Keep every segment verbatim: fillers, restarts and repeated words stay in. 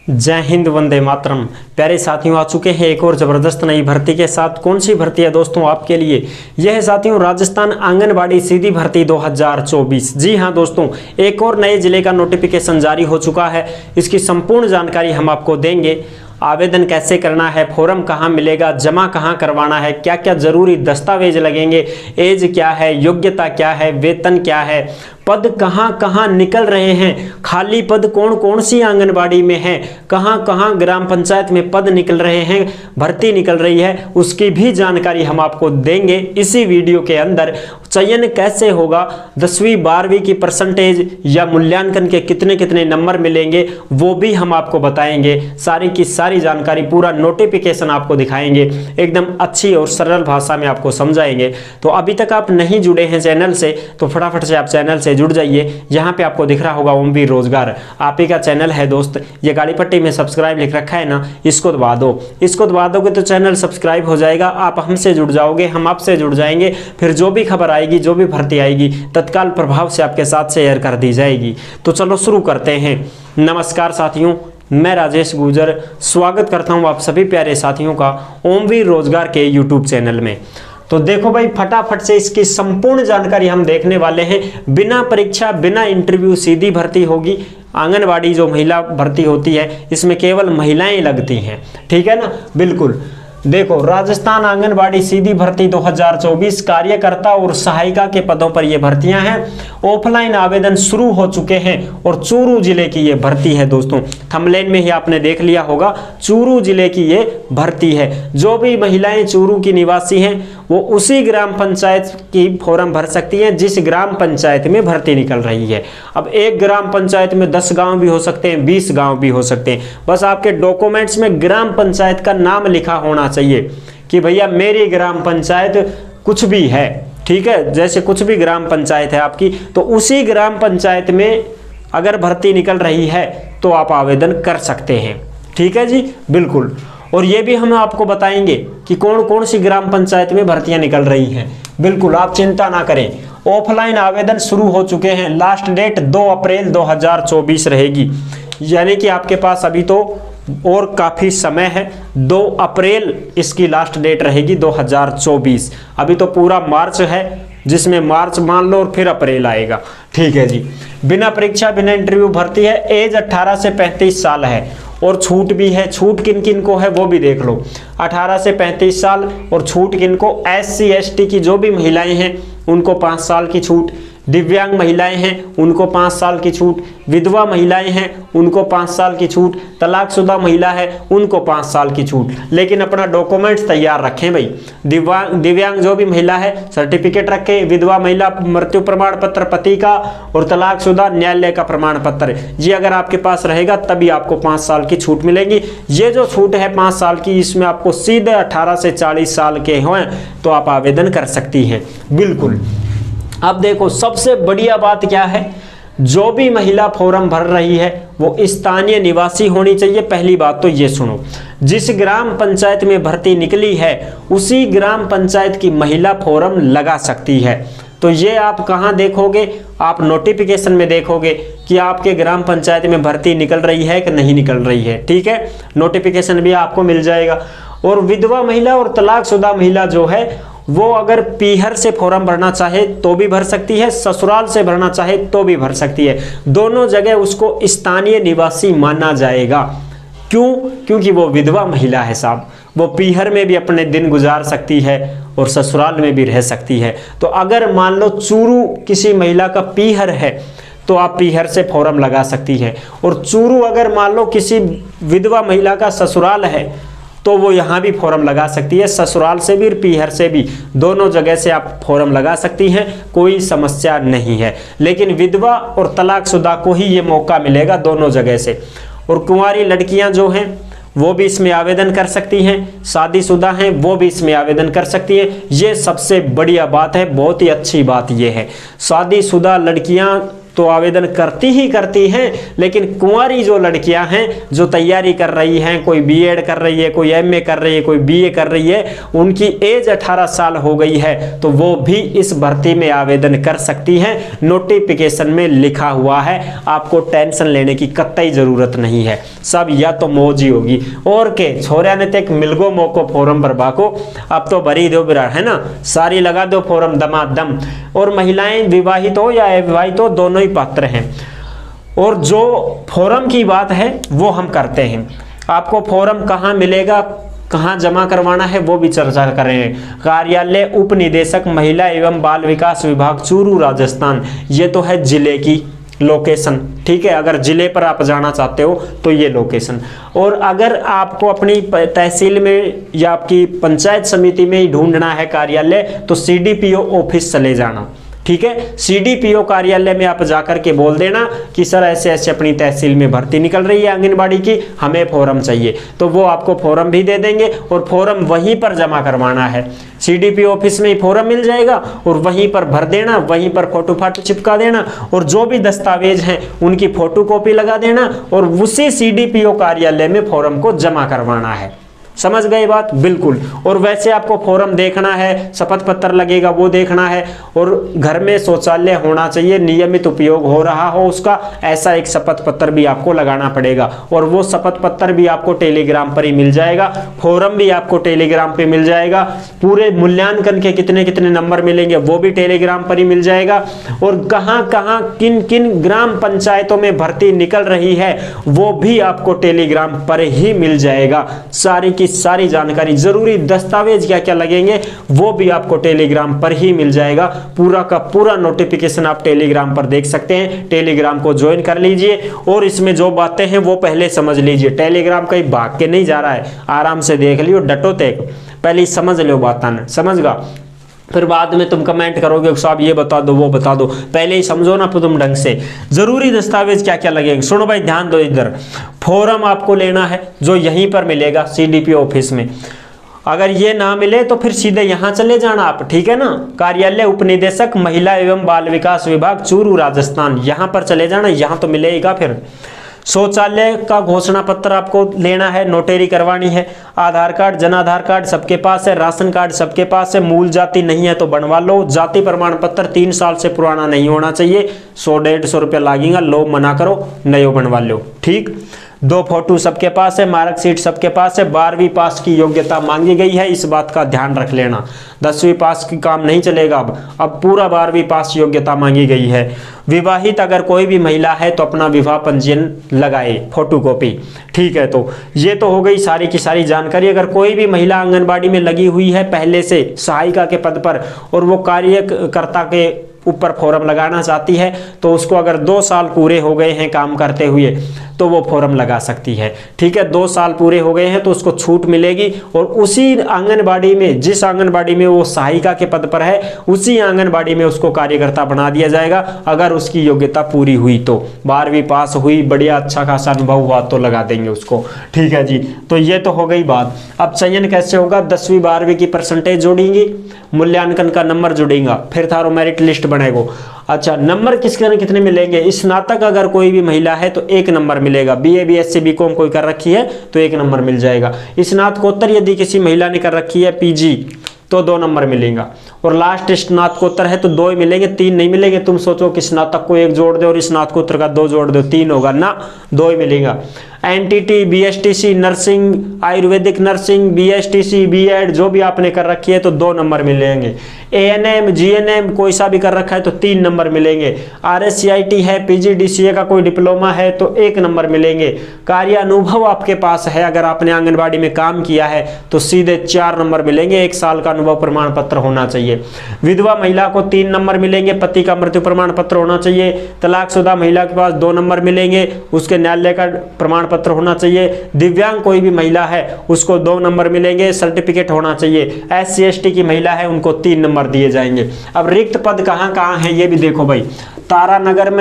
जय हिंद, वंदे मातरम। प्यारे साथियों, आ चुके हैं एक और ज़बरदस्त नई भर्ती के साथ। कौन सी भर्ती है दोस्तों आपके लिए? यह है साथियों राजस्थान आंगनबाड़ी सीधी भर्ती दो हज़ार चौबीस। जी हां दोस्तों, एक और नए जिले का नोटिफिकेशन जारी हो चुका है। इसकी संपूर्ण जानकारी हम आपको देंगे। आवेदन कैसे करना है, फॉर्म कहाँ मिलेगा, जमा कहाँ करवाना है, क्या क्या जरूरी दस्तावेज लगेंगे, एज क्या है, योग्यता क्या है, वेतन क्या है, पद कहाँ कहाँ निकल रहे हैं, खाली पद कौन कौन सी आंगनबाड़ी में है, कहाँ कहाँ ग्राम पंचायत में पद निकल रहे हैं, भर्ती निकल रही है, उसकी भी जानकारी हम आपको देंगे इसी वीडियो के अंदर। चयन कैसे होगा, दसवीं बारहवीं की परसेंटेज या मूल्यांकन के कितने कितने नंबर मिलेंगे, वो भी हम आपको बताएंगे। सारी की सारी जानकारी, पूरा नोटिफिकेशन आपको दिखाएंगे, एकदम अच्छी और सरल भाषा में आपको समझाएंगे। तो अभी तक आप नहीं जुड़े हैं चैनल से तो फटाफट से आप चैनल से जुड़ जाइए। यहाँ पे आपको दिख रहा होगा ओमवीर रोजगार, आप ही का चैनल है दोस्त। ये गाड़ी पट्टी में सब्सक्राइब लिख रखा है ना, इसको दबा दो। इसको दबा दोगे तो चैनल सब्सक्राइब हो जाएगा, आप हमसे जुड़ जाओगे, हम आपसे जुड़ जाएंगे। फिर जो भी खबर आएगी, जो भी भर्ती आएगी, तत्काल प्रभाव से आपके साथ शेयर कर दी जाएगी। तो चलो शुरू करते हैं। नमस्कार साथियों, मैं राजेश गुर्जर स्वागत करता हूं आप सभी प्यारे साथियों का ओमवीर रोजगार के यूट्यूब चैनल में। तो देखो भाई, फटाफट से इसकी संपूर्ण जानकारी हम देखने वाले हैं। बिना परीक्षा, बिना इंटरव्यू सीधी भर्ती होगी। आंगनबाड़ी जो महिला भर्ती होती है, इसमें केवल महिलाएं लगती हैं, ठीक है ना। बिल्कुल देखो, राजस्थान आंगनबाड़ी सीधी भर्ती दो हज़ार चौबीस कार्यकर्ता और सहायिका के पदों पर ये भर्तियां हैं। ऑफलाइन आवेदन शुरू हो चुके हैं और चूरू जिले की ये भर्ती है दोस्तों। थंबनेल में ही आपने देख लिया होगा, चूरू जिले की ये भर्ती है। जो भी महिलाएं चूरू की निवासी हैं वो उसी ग्राम पंचायत की फॉर्म भर सकती हैं जिस ग्राम पंचायत में भर्ती निकल रही है। अब एक ग्राम पंचायत में दस गांव भी हो सकते हैं, बीस गांव भी हो सकते हैं। बस आपके डॉक्यूमेंट्स में ग्राम पंचायत का नाम लिखा होना चाहिए कि भैया मेरी ग्राम पंचायत कुछ भी है, ठीक है। जैसे कुछ भी ग्राम पंचायत है आपकी, तो उसी ग्राम पंचायत में अगर भर्ती निकल रही है तो आप आवेदन कर सकते हैं, ठीक है जी, बिल्कुल। और ये भी हम आपको बताएंगे कि कौन कौन सी ग्राम पंचायत में भर्तियां निकल रही हैं। बिल्कुल आप चिंता ना करें, ऑफलाइन आवेदन शुरू हो चुके हैं। लास्ट डेट दो अप्रैल दो हज़ार चौबीस रहेगी, यानी कि आपके पास अभी तो और काफ़ी समय है। दो अप्रैल इसकी लास्ट डेट रहेगी दो हज़ार चौबीस। अभी तो पूरा मार्च है, जिसमें मार्च मान लो और फिर अप्रैल आएगा, ठीक है जी। बिना परीक्षा, बिना इंटरव्यू भर्ती है। एज अट्ठारह से पैंतीस साल है और छूट भी है। छूट किन किन को है वो भी देख लो। अठारह से पैंतीस साल और छूट किन को, एस सी एस टी की जो भी महिलाएं हैं उनको पाँच साल की छूट, दिव्यांग महिलाएं हैं उनको पाँच साल की छूट, विधवा महिलाएं हैं उनको पाँच साल की छूट, तलाकशुदा महिला है उनको पाँच साल की छूट। लेकिन अपना डॉक्यूमेंट्स तैयार रखें भाई। दिव्यांग दिव्यांग जो भी महिला है सर्टिफिकेट रखें, विधवा महिला मृत्यु प्रमाण पत्र पति का, और तलाकशुदा न्यायालय का प्रमाण पत्र। ये अगर आपके पास रहेगा तभी आपको पाँच साल की छूट मिलेगी। ये जो छूट है पाँच साल की, इसमें आपको सीधे अठारह से चालीस साल के हों तो आप आवेदन कर सकती हैं, बिल्कुल। अब देखो, सबसे बढ़िया बात क्या है, जो भी महिला फॉर्म भर रही है वो स्थानीय निवासी होनी चाहिए। पहली बात तो ये सुनो, जिस ग्राम पंचायत में भर्ती निकली है उसी ग्राम पंचायत की महिला फॉर्म लगा सकती है। तो ये आप कहाँ देखोगे, आप नोटिफिकेशन में देखोगे कि आपके ग्राम पंचायत में भर्ती निकल रही है कि नहीं निकल रही है, ठीक है। नोटिफिकेशन भी आपको मिल जाएगा। और विधवा महिला और तलाकशुदा महिला जो है वो अगर पीहर से फॉर्म भरना चाहे तो भी भर सकती है, ससुराल से भरना चाहे तो भी भर सकती है। दोनों जगह उसको स्थानीय निवासी माना जाएगा। क्यों? क्योंकि वो विधवा महिला है साहब, वो पीहर में भी अपने दिन गुजार सकती है और ससुराल में भी रह सकती है। तो अगर मान लो चूरू किसी महिला का पीहर है तो आप पीहर से फॉर्म लगा सकती हैं। और चूरू अगर मान लो किसी विधवा महिला का ससुराल है तो वो यहाँ भी फॉर्म लगा सकती है, ससुराल से भी, पीहर से भी, दोनों जगह से आप फॉर्म लगा सकती हैं, कोई समस्या नहीं है। लेकिन विधवा और तलाकशुदा को ही ये मौका मिलेगा दोनों जगह से। और कुंवारी लड़कियां जो हैं वो भी इसमें आवेदन कर सकती हैं, शादीशुदा हैं वो भी इसमें आवेदन कर सकती हैं। ये सबसे बढ़िया बात है, बहुत ही अच्छी बात ये है। शादीशुदा लड़कियां तो आवेदन करती ही करती हैं, लेकिन कुंवारी जो लड़कियां हैं जो तैयारी कर रही हैं, कोई बीएड कर रही है, कोई एमए कर रही है, कोई बीए कर रही है, उनकी एज अठारह साल हो गई है तो वो भी इस भर्ती में आवेदन कर सकती हैं। नोटिफिकेशन में लिखा हुआ है, आपको टेंशन लेने की कतई जरूरत नहीं है, सब या तो मौज ही होगी। और के छोरिया ने तक मिलगो मौको फॉर्म भरवा को, अब तो भरी दो बिरा है ना, सारी लगा दो फॉर्म दमादम। और महिलाएं विवाहित हो या अविवाहित हो दोनों ही पात्र हैं। और जो फॉर्म की बात है वो हम करते हैं, आपको फॉर्म कहाँ मिलेगा, कहाँ जमा करवाना है वो भी चर्चा करेंगे। कार्यालय उप निदेशक महिला एवं बाल विकास विभाग चूरू राजस्थान, ये तो है जिले की लोकेशन, ठीक है। अगर जिले पर आप जाना चाहते हो तो ये लोकेशन। और अगर आपको अपनी तहसील में या आपकी पंचायत समिति में ही ढूंढना है कार्यालय तो सीडीपीओ ऑफिस चले जाना, ठीक है। सीडीपीओ कार्यालय में आप जाकर के बोल देना कि सर ऐसे ऐसे अपनी तहसील में भर्ती निकल रही है आंगनबाड़ी की, हमें फॉर्म चाहिए, तो वो आपको फॉर्म भी दे देंगे और फॉर्म वहीं पर जमा करवाना है। सीडीपीओ ऑफिस में ही फॉर्म मिल जाएगा और वहीं पर भर देना, वहीं पर फोटो फाटो चिपका देना और जो भी दस्तावेज हैं उनकी फोटो कॉपी लगा देना और उसी सीडीपीओ कार्यालय में फॉर्म को जमा करवाना है। समझ गए बात? बिल्कुल। और वैसे आपको फॉर्म देखना है, शपथ पत्र लगेगा वो देखना है, और घर में शौचालय होना चाहिए, नियमित उपयोग हो रहा हो उसका, ऐसा एक शपथ पत्र भी आपको लगाना पड़ेगा। और वो शपथ पत्र भी आपको टेलीग्राम पर ही मिल जाएगा, फॉर्म भी आपको टेलीग्राम पे मिल जाएगा, पूरे मूल्यांकन के कितने कितने नंबर मिलेंगे वो भी टेलीग्राम पर ही मिल जाएगा। और कहाँ कहाँ किन किन ग्राम पंचायतों में भर्ती निकल रही है वो भी आपको टेलीग्राम पर ही मिल जाएगा। सारी की सारी जानकारी, जरूरी दस्तावेज क्या क्या लगेंगे वो भी आपको टेलीग्राम पर ही मिल जाएगा। पूरा का पूरा नोटिफिकेशन आप टेलीग्राम पर देख सकते हैं। टेलीग्राम को ज्वाइन कर लीजिए और इसमें जो बातें हैं वो पहले समझ लीजिए। टेलीग्राम कहीं भाग के नहीं जा रहा है, आराम से देख लियो, डटो तक पहले समझ लो बात, समझ गा, फिर बाद में तुम कमेंट करोगे साहब ये बता दो वो बता दो, पहले ही समझो ना तुम ढंग से। जरूरी दस्तावेज क्या क्या लगेंगे सुनो भाई, ध्यान दो। इधर फॉर्म आपको लेना है जो यहीं पर मिलेगा सीडीपीओ ऑफिस में, अगर ये ना मिले तो फिर सीधे यहाँ चले जाना आप, ठीक है ना। कार्यालय उपनिदेशक महिला एवं बाल विकास विभाग चूरू राजस्थान, यहाँ पर चले जाना, यहाँ तो मिलेगा। फिर शौचालय का घोषणा पत्र आपको लेना है, नोटेरी करवानी है। आधार कार्ड, जन आधार कार्ड सबके पास है, राशन कार्ड सबके पास है, मूल जाति नहीं है तो बनवा लो। जाति प्रमाण पत्र तीन साल से पुराना नहीं होना चाहिए, सौ डेढ़ सौ रुपया लागेगा, लो मना करो, नयो बनवा लो, ठीक। दो फोटो सबके पास है, मार्कशीट सबके पास है, बारहवीं पास की योग्यता मांगी गई है, इस बात का ध्यान रख लेना। दसवीं पास की काम नहीं चलेगा, अब अब पूरा बारहवीं पास योग्यता मांगी गई है। विवाहित अगर कोई भी महिला है तो अपना विवाह पंजीयन लगाए, फोटोकॉपी, ठीक है। तो ये तो हो गई सारी की सारी जानकारी। अगर कोई भी महिला आंगनबाड़ी में लगी हुई है पहले से सहायिका के पद पर और वो कार्यकर्ता के ऊपर फॉर्म लगाना चाहती है तो उसको अगर दो साल पूरे हो गए हैं काम करते हुए तो वो फॉर्म लगा सकती है, ठीक है। दो साल पूरे हो गए हैं तो उसको छूट मिलेगी और उसी आंगनबाड़ी में, जिस आंगनबाड़ी में वो सहायिका के पद पर है उसी आंगनबाड़ी में उसको कार्यकर्ता बना दिया जाएगा अगर उसकी योग्यता पूरी हुई तो। बारहवीं पास हुई, बढ़िया अच्छा खासा अनुभव हुआ तो लगा देंगे उसको, ठीक है जी। तो ये तो हो गई बात। अब चयन कैसे होगा? दसवीं बारहवीं की परसेंटेज जोड़ेंगी, मूल्यांकन का नंबर जुड़ेगा, फिर थारो मेरिट लिस्ट बनेगा। अच्छा, नंबर किसके कितने मिलेंगे? स्नातक अगर कोई भी महिला है तो एक नंबर मिलेगा, बीए बीएससी बीकॉम कोई कर रखी है तो एक नंबर मिल जाएगा। स्नातकोत्तर यदि किसी महिला ने कर रखी है पीजी तो दो नंबर मिलेगा, और लास्ट स्नातकोत्तर है तो दो ही मिलेंगे, तीन नहीं मिलेंगे। तुम सोचो कि स्नातक को एक जोड़ दो और स्नातकोत्तर का दो जोड़ दो, तीन होगा ना, दो ही मिलेगा। NTT, BSTC, nursing, Ayurvedic nursing, BSTC, BEd जो भी आपने कर रखी है तो दो नंबर मिलेंगे। एएनएम, जीएनएम कोई सा भी कर रखा है तो तीन नंबर मिलेंगे। आरएससीआईटी है, पीजीडीसीए का कोई डिप्लोमा है तो एक नंबर मिलेंगे। कार्य अनुभव आपके पास है, अगर आपने आंगनबाड़ी में काम किया है तो सीधे चार नंबर मिलेंगे, एक साल का अनुभव प्रमाण पत्र होना चाहिए। विधवा महिला को तीन नंबर मिलेंगे, पति का मृत्यु प्रमाण पत्र होना चाहिए। तलाकशुदा महिला के पास दो नंबर मिलेंगे, उसके न्यायालय का प्रमाण पत्र होना चाहिए। दिव्यांग कोई भी महिला है उसको दो नंबर मिलेंगे, सर्टिफिकेट होना चाहिए। एस सी एस टी की महिला है उनको तीन नंबर दिए जाएंगे। अब रिक्त पद कहाँ कहाँ हैं ये भी देखो भाई। तारानगर में,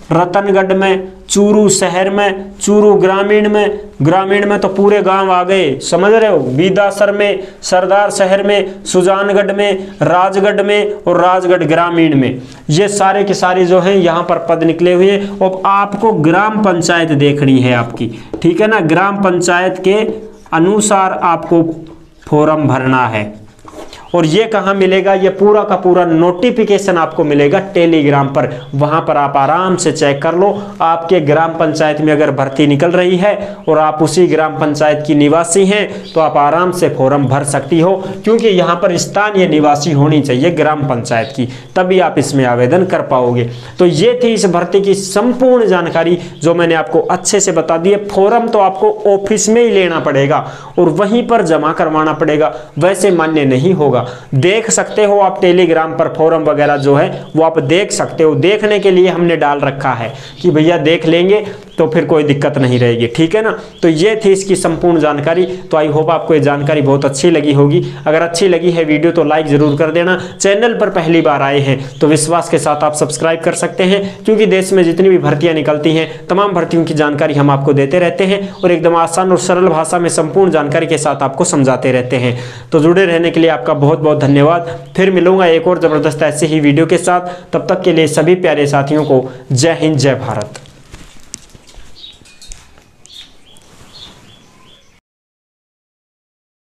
रतनगढ़ में, चूरू शहर में, चूरू ग्रामीण में, ग्रामीण में तो पूरे गांव आ गए, समझ रहे हो, बीदासर में, सरदार शहर में, सुजानगढ़ में, राजगढ़ में और राजगढ़ ग्रामीण में, ये सारे के सारे जो हैं यहाँ पर पद निकले हुए। अब आपको ग्राम पंचायत देखनी है आपकी, ठीक है ना, ग्राम पंचायत के अनुसार आपको फॉर्म भरना है। और ये कहाँ मिलेगा, ये पूरा का पूरा नोटिफिकेशन आपको मिलेगा टेलीग्राम पर, वहां पर आप आराम से चेक कर लो। आपके ग्राम पंचायत में अगर भर्ती निकल रही है और आप उसी ग्राम पंचायत की निवासी हैं तो आप आराम से फॉर्म भर सकती हो, क्योंकि यहाँ पर स्थानीय निवासी होनी चाहिए ग्राम पंचायत की, तभी आप इसमें आवेदन कर पाओगे। तो ये थी इस भर्ती की संपूर्ण जानकारी जो मैंने आपको अच्छे से बता दी है। फॉर्म तो आपको ऑफिस में ही लेना पड़ेगा और वहीं पर जमा करवाना पड़ेगा, वैसे मान्य नहीं होगा। देख सकते हो आप टेलीग्राम पर फॉर्म वगैरह जो है वो आप देख सकते हो, देखने के लिए हमने डाल रखा है कि भैया देख लेंगे तो फिर कोई दिक्कत नहीं रहेगी, ठीक है ना। तो ये थी इसकी संपूर्ण जानकारी। तो आई होप आपको ये जानकारी बहुत अच्छी लगी होगी। अगर अच्छी लगी है वीडियो तो लाइक जरूर कर देना। चैनल पर पहली बार आए हैं तो विश्वास के साथ आप सब्सक्राइब कर सकते हैं, क्योंकि देश में जितनी भी भर्तियां निकलती हैं तमाम भर्तियों की जानकारी हम आपको देते रहते हैं और एकदम आसान और सरल भाषा में संपूर्ण जानकारी के साथ आपको समझाते रहते हैं। तो जुड़े रहने के लिए आपका बहुत बहुत धन्यवाद। फिर मिलूंगा एक और जबरदस्त ऐसे ही वीडियो के साथ, तब तक के लिए सभी प्यारे साथियों को जय हिंद, जय भारत।